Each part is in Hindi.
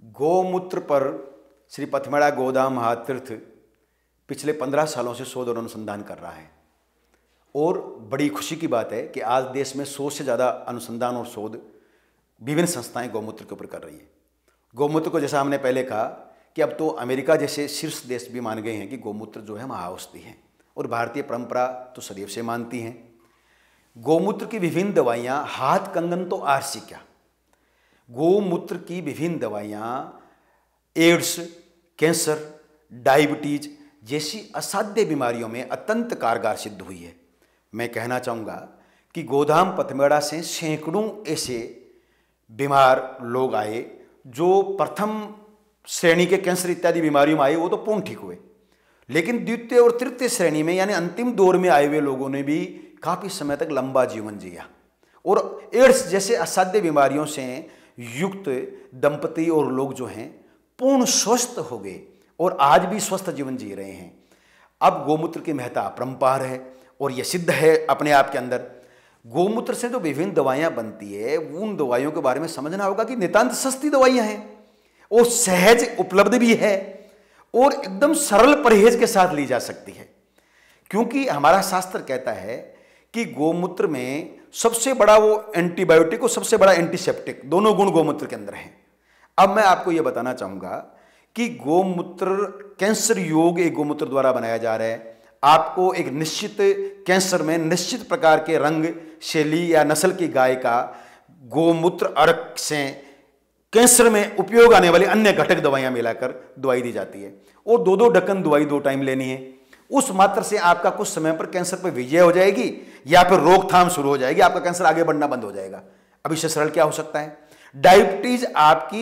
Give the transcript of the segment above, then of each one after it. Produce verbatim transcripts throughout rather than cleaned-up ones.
गौमूत्र पर श्री पथमेड़ा गोधाम महातीर्थ पिछले पंद्रह सालों से शोध और अनुसंधान कर रहा है और बड़ी खुशी की बात है कि आज देश में सौ से ज़्यादा अनुसंधान और शोध विभिन्न संस्थाएं गौमूत्र के ऊपर कर रही हैं। गौमूत्र को जैसा हमने पहले कहा कि अब तो अमेरिका जैसे शीर्ष देश भी मान गए हैं कि गौमूत्र जो है महाऔषधि है और भारतीय परंपरा तो सदैव से मानती हैं। गौमूत्र की विभिन्न दवाइयाँ, हाथ कंगन तो आरसी क्या, गौमूत्र की विभिन्न दवाइयाँ एड्स, कैंसर, डायबिटीज जैसी असाध्य बीमारियों में अत्यंत कारगर सिद्ध हुई है। मैं कहना चाहूँगा कि गोधाम पथमेड़ा से सैकड़ों ऐसे बीमार लोग आए जो प्रथम श्रेणी के कैंसर इत्यादि बीमारियों में आए, वो तो पूर्ण ठीक हुए, लेकिन द्वितीय और तृतीय श्रेणी में यानी अंतिम दौर में आए हुए लोगों ने भी काफ़ी समय तक लंबा जीवन जिया और एड्स जैसे असाध्य बीमारियों से युक्त दंपति और लोग जो हैं पूर्ण स्वस्थ हो गए और आज भी स्वस्थ जीवन जी रहे हैं। अब गौमूत्र की महत्ता अपरंपार है और यह सिद्ध है अपने आप के अंदर। गौमूत्र से जो विभिन्न दवाइयाँ बनती है उन दवाइयों के बारे में समझना होगा कि नितांत सस्ती दवाइयाँ हैं और सहज उपलब्ध भी है और एकदम सरल परहेज के साथ ली जा सकती है, क्योंकि हमारा शास्त्र कहता है कि गौमूत्र में सबसे बड़ा वो एंटीबायोटिक और सबसे बड़ा एंटीसेप्टिक दोनों गुण गौमूत्र के अंदर हैं। अब मैं आपको ये बताना चाहूँगा कि गौमूत्र कैंसर योग एक गौमूत्र द्वारा बनाया जा रहा है। आपको एक निश्चित कैंसर में निश्चित प्रकार के रंग, शैली या नस्ल की गाय का गौमूत्र अर्क से कैंसर में उपयोग आने वाली अन्य घटक दवाइयाँ मिलाकर दवाई दी जाती है और दो दो ढक्कन दवाई दो टाइम लेनी है। उस मात्र से आपका कुछ समय पर कैंसर पर विजय हो जाएगी या फिर रोकथाम शुरू हो जाएगी, आपका कैंसर आगे बढ़ना बंद हो जाएगा। अब इससे सरल क्या हो सकता है? डायबिटीज आपकी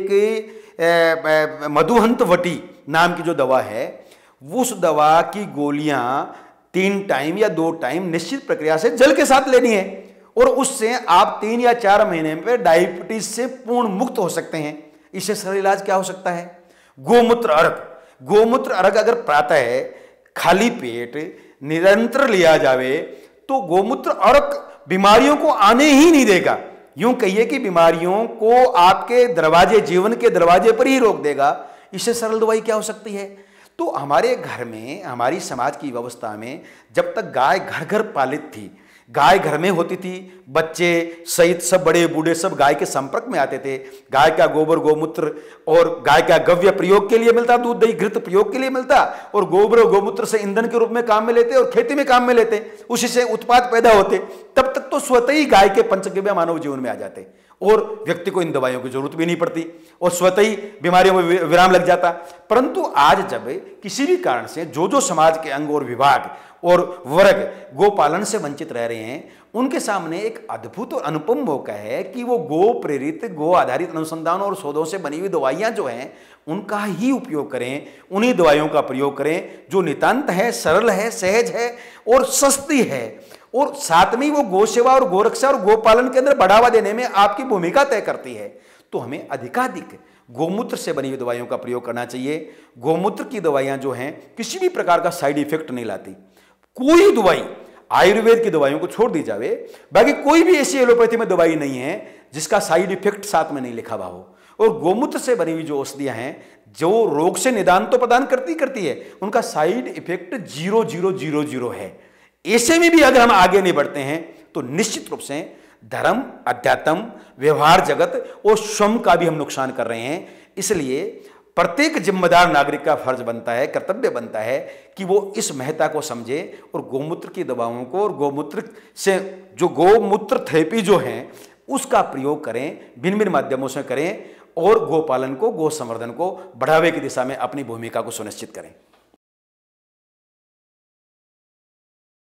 एक मधुहंतवटी नाम की जो दवा है, उस दवा की गोलियां तीन टाइम या दो टाइम निश्चित प्रक्रिया से जल के साथ लेनी है और उससे आप तीन या चार महीने में डायबिटीज से पूर्ण मुक्त हो सकते हैं। इससे सरल इलाज क्या हो सकता है? गोमूत्र अर्क। गोमूत्र अर्क अगर प्रातः है खाली पेट निरंतर लिया जावे तो गोमूत्र अर्क बीमारियों को आने ही नहीं देगा। यूं कहिए कि बीमारियों को आपके दरवाजे, जीवन के दरवाजे पर ही रोक देगा। इससे सरल दवाई क्या हो सकती है? तो हमारे घर में, हमारी समाज की व्यवस्था में जब तक गाय घर घर पालित थी, गाय घर में होती थी, बच्चे सहित सब बड़े बूढ़े सब गाय के संपर्क में आते थे। गाय का गोबर, गोमूत्र और गाय का गव्य प्रयोग के लिए मिलता, दूध दही घृत प्रयोग के लिए मिलता और गोबर और गोमूत्र से ईंधन के रूप में काम में लेते और खेती में काम में लेते, उसी से उत्पाद पैदा होते। तब तक तो स्वतः ही गाय के पंचगव्य मानव जीवन में आ जाते और व्यक्ति को इन दवाइयों की जरूरत भी नहीं पड़ती और स्वतः ही बीमारियों में विराम लग जाता। परंतु आज जब किसी भी कारण से जो जो समाज के अंग और विभाग और वर्ग गोपालन से वंचित रह रहे हैं, उनके सामने एक अद्भुत और अनुपम मौका है कि वो गो प्रेरित, गो आधारित अनुसंधान और शोधों से बनी हुई दवाइयां जो हैं उनका ही उपयोग करें, उन्हीं दवाइयों का प्रयोग करें जो नितांत है, सरल है, सहज है और सस्ती है और साथ में वो गौ सेवा और गोरक्षा और गोपालन के अंदर बढ़ावा देने में आपकी भूमिका तय करती है। तो हमें अधिकाधिक गौमूत्र से बनी हुई दवाइयों का प्रयोग करना चाहिए। गौमूत्र की दवाइयां जो हैं किसी भी प्रकार का साइड इफेक्ट नहीं लाती। कोई दवाई, आयुर्वेद की दवाइयों को छोड़ दी जावे, बाकी कोई भी ऐसी एलोपैथी में दवाई नहीं है जिसका साइड इफेक्ट साथ में नहीं लिखा हुआ हो। और गौमूत्र से बनी हुई जो औषधियां हैं जो रोग से निदान तो प्रदान करती करती है, उनका side effect zero zero zero zero है। ऐसे में भी अगर हम आगे नहीं बढ़ते हैं तो निश्चित रूप से धर्म, अध्यात्म, व्यवहार जगत और स्वयं का भी हम नुकसान कर रहे हैं। इसलिए प्रत्येक जिम्मेदार नागरिक का फर्ज बनता है, कर्तव्य बनता है कि वो इस महत्ता को समझे और गौमूत्र की दवाओं को और गौमूत्र से जो गौमूत्र थेरेपी जो है उसका प्रयोग करें, भिन्न भिन्न माध्यमों से करें और गोपालन को, गौ संवर्धन को बढ़ावे की दिशा में अपनी भूमिका को सुनिश्चित करें।